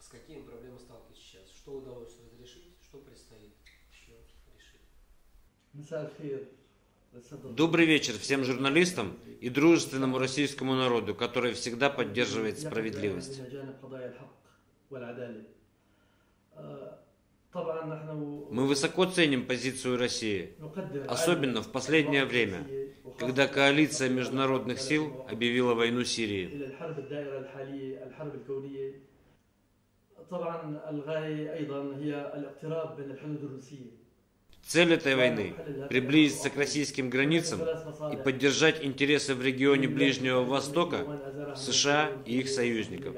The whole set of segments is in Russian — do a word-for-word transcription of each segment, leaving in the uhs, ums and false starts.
С какими проблемами сталкиваетесь сейчас? Что удалось разрешить, что предстоит еще решить? Добрый вечер всем журналистам и дружественному российскому народу, который всегда поддерживает справедливость. Мы высоко ценим позицию России, особенно в последнее время, когда коалиция международных сил объявила войну Сирии. Цель этой войны – приблизиться к российским границам и поддержать интересы в регионе Ближнего Востока, США и их союзников.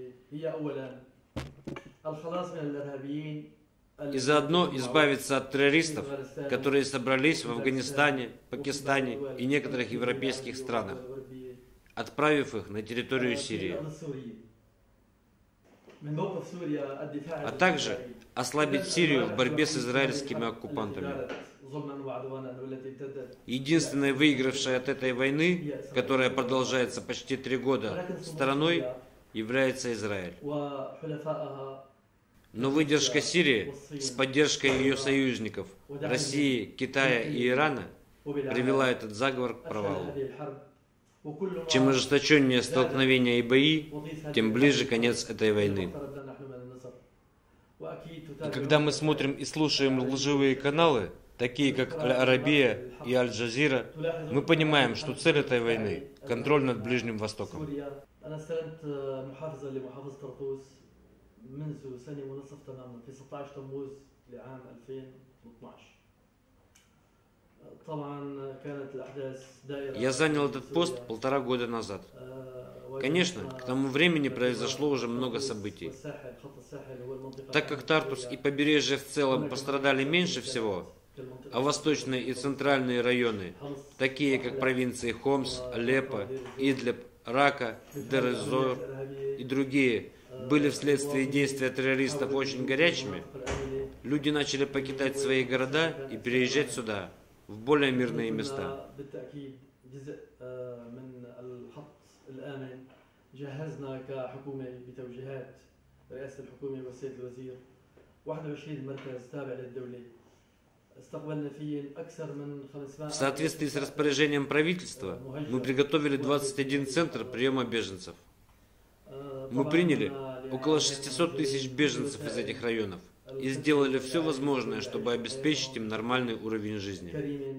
И заодно избавиться от террористов, которые собрались в Афганистане, Пакистане и некоторых европейских странах, отправив их на территорию Сирии. А также ослабить Сирию в борьбе с израильскими оккупантами. Единственной выигравшей от этой войны, которая продолжается почти три года, стороной является Израиль. Но выдержка Сирии с поддержкой ее союзников России, Китая и Ирана привела этот заговор к провалу. Чем ожесточеннее столкновения и бои, тем ближе конец этой войны. И когда мы смотрим и слушаем лживые каналы, такие как Аль-Арабия и Аль-Джазира, мы понимаем, что цель этой войны – контроль над Ближним Востоком. Я занял этот пост полтора года назад. Конечно, к тому времени произошло уже много событий. Так как Тартус и побережье в целом пострадали меньше всего, а восточные и центральные районы, такие как провинции Хомс, Алеппо, Идлиб, Рака, Дер-эз-Зор и другие, были вследствие действия террористов очень горячими, люди начали покидать свои города и переезжать сюда, в более мирные места. В соответствии с распоряжением правительства мы приготовили двадцать один центр приема беженцев. Мы приняли около шестисот тысяч беженцев из этих районов и сделали все возможное, чтобы обеспечить им нормальный уровень жизни.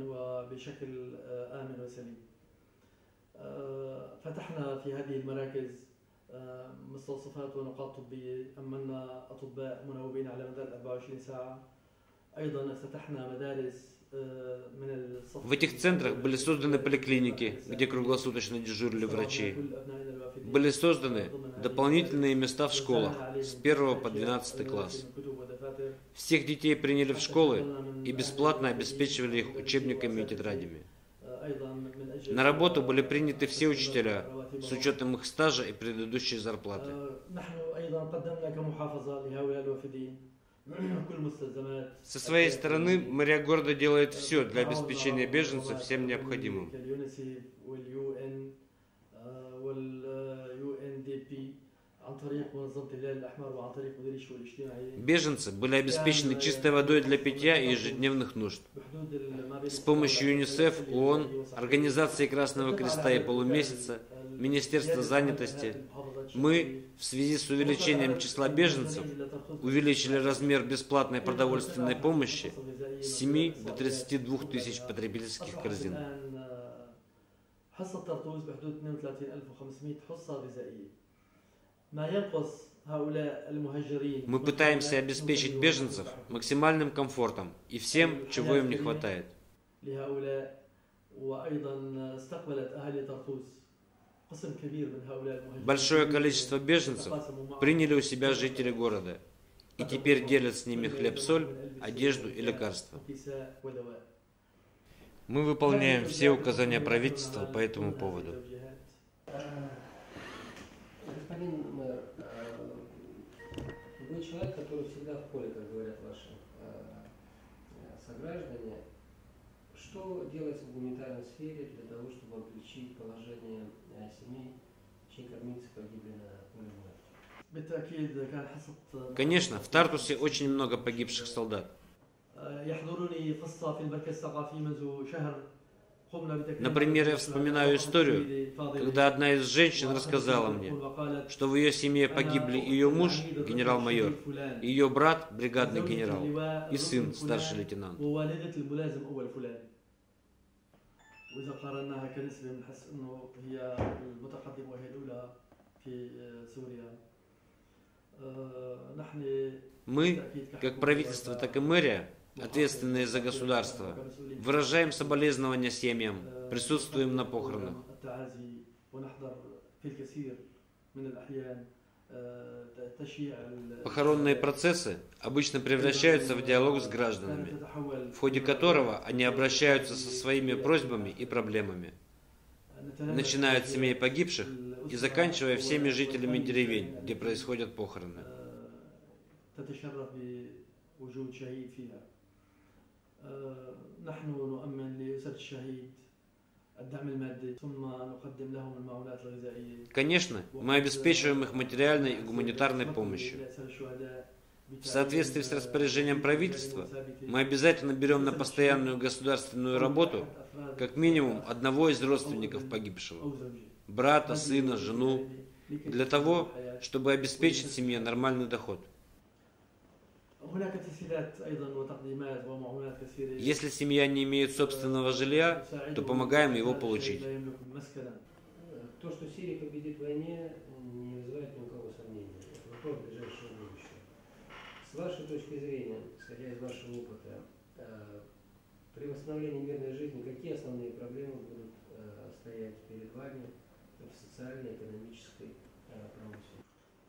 В этих центрах были созданы поликлиники, где круглосуточно дежурили врачи. Были созданы дополнительные места в школах с первого по двенадцатый класс. Всех детей приняли в школы и бесплатно обеспечивали их учебниками и тетрадями. На работу были приняты все учителя, с учетом их стажа и предыдущей зарплаты. Со своей стороны, мэрия города делает все для обеспечения беженцев всем необходимым. Беженцы были обеспечены чистой водой для питья и ежедневных нужд. С помощью ЮНИСЕФ, ООН, Организации Красного Креста и Полумесяца, Министерства занятости мы, в связи с увеличением числа беженцев, увеличили размер бесплатной продовольственной помощи с семи до тридцати двух тысяч потребительских корзин. Мы пытаемся обеспечить беженцев максимальным комфортом и всем, чего им не хватает. Большое количество беженцев приняли у себя жители города и теперь делят с ними хлеб-соль, одежду и лекарства. Мы выполняем все указания правительства по этому поводу. Господин мэр, вы человек, который всегда в поле, как говорят ваши сограждане. Что делается в гуманитарной сфере для того, чтобы облегчить положение семей, чьи кормильцы погибли на поле боя? Конечно, в Тартусе очень много погибших солдат. Например, я вспоминаю историю, когда одна из женщин рассказала мне, что в ее семье погибли ее муж, генерал-майор, ее брат, бригадный генерал, и сын, старший лейтенант. Мы, как правительство, так и мэрия, ответственные за государство, выражаем соболезнования семьям, присутствуем на похоронах. Похоронные процессы обычно превращаются в диалог с гражданами, в ходе которого они обращаются со своими просьбами и проблемами, начиная от семей погибших и заканчивая всеми жителями деревень, где происходят похороны. Конечно, мы обеспечиваем их материальной и гуманитарной помощью. В соответствии с распоряжением правительства, мы обязательно берем на постоянную государственную работу как минимум одного из родственников погибшего, брата, сына, жену, для того, чтобы обеспечить семье нормальный доход. Если семья не имеет собственного жилья, то помогаем его получить. То, что Сирия победит в войне, не вызывает ни у кого сомнений. Это вопрос ближайшего будущего. С вашей точки зрения, исходя из вашего опыта, при восстановлении мирной жизни, какие основные проблемы будут стоять перед вами в социальной, экономической промышленности?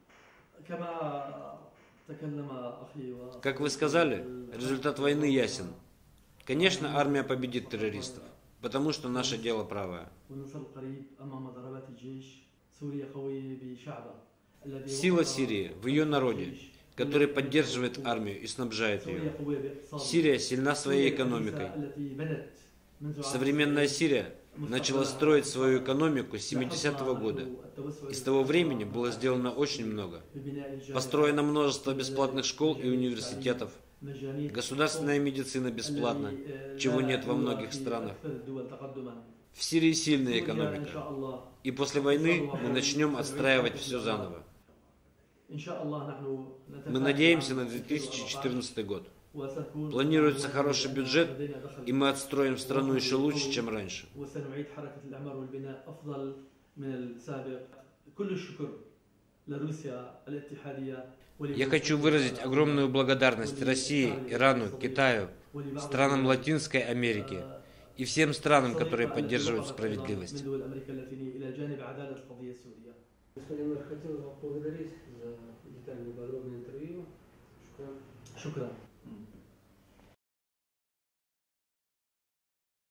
Как вы сказали, результат войны ясен. Конечно, армия победит террористов, потому что наше дело правое. Сила Сирии в ее народе, который поддерживает армию и снабжает ее. Сирия сильна своей экономикой. Современная Сирия начала строить свою экономику с семидесятого года. И с того времени было сделано очень много. Построено множество бесплатных школ и университетов. Государственная медицина бесплатна, чего нет во многих странах. В Сирии сильная экономика. И после войны мы начнем отстраивать все заново. Мы надеемся на две тысячи четырнадцатый год. Планируется хороший бюджет, и мы отстроим страну еще лучше, чем раньше. Я хочу выразить огромную благодарность России, Ирану, Китаю, странам Латинской Америки и всем странам, которые поддерживают справедливость. Господин мэр, хотел вас поблагодарить за детальное и подробное интервью. Шукран.